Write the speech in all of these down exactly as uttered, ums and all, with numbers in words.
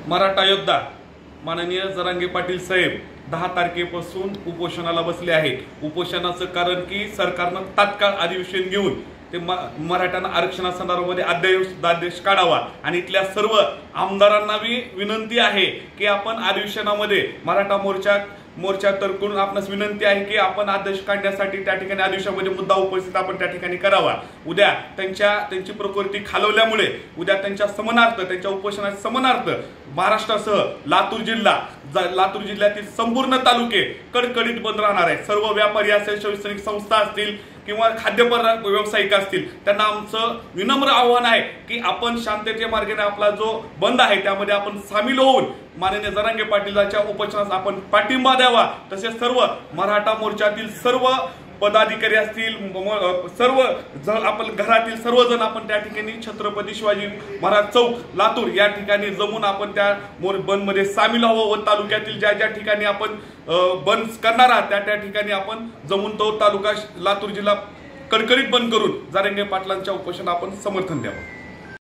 मराठा योद्धा माननीय जरांगे पाटील साहेब दहा तारखेपासून उपोषणाला बसले आहेत। उपोषणाचं कारण की सरकारनं तात्काळ अधिवेशन घेऊन ते मराठ्यांना आरक्षणासंदर्भामध्ये अध्यादेश काढावा आणि इथल्या सर्व आमदारांना भी विनंती आहे की आपण अधिवेशनामध्ये मराठा मोर्चा मोर्चा तर्फे आपणास विनंती आहे की आपण आदेश काढण्यासाठी त्या ठिकाणी अधिवेशनामध्ये मुद्दा उपस्थित आपण त्या ठिकाणी करावा। उद्या त्यांच्या त्यांची प्रकृती खालवल्यामुळे उद्या त्यांच्या समनार्थ त्यांच्या उपोषणाच्या समनार्थ महाराष्ट्रासह लातूर जिल्हा लातूर जिल्ह्यातील संपूर्ण तालुके कडकडीत बंद राहणार आहेत। सर्व व्यापारी असेल, शैक्षणिक संस्था असतील किंवा खाद्यपदार्थ व्यावसायिक असतील त्यांना आमचं विनम्र आव्हान आहे की आपण शांततेच्या मार्गाने आपला जो बंद आहे त्यामध्ये आपण सामील होऊन माननीय जरांगे पाटीलांच्या उपोषणास आपण पाठिंबा द्यावा। तसेच सर्व मराठा मोर्चातील सर्व पदाधिकारी असतील, सर्व आपण घरातील सर्वजण आपण त्या ठिकाणी छत्रपती शिवाजी महाराज चौक लातूर या ठिकाणी जमून आपण त्या बंद मध्ये सामील व्हावं व तालुक्यातील ज्या ज्या ठिकाणी आपण बंद करणार आहात त्या त्या ठिकाणी आपण जमून तो तालुका लातूर जिल्हा कडकडीत बंद करून जरांगे पाटलांच्या उपोषण आपण समर्थन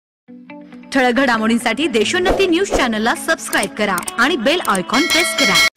द्यावं। ठळक घडामोडींसाठी देशोन्नती न्यूज चॅनलला सबस्क्राइब करा आणि बेल आयकॉन प्रेस करा।